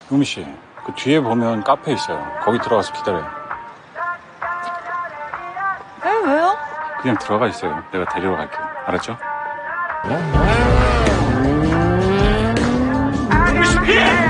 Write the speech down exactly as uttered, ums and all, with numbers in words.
유미 씨, 그 뒤에 보면 카페 있어요. 거기 들어가서 기다려요. 에? 왜요? 그냥 들어가 있어요. 내가 데리러 갈게요. 알았죠? 유미 씨 피해!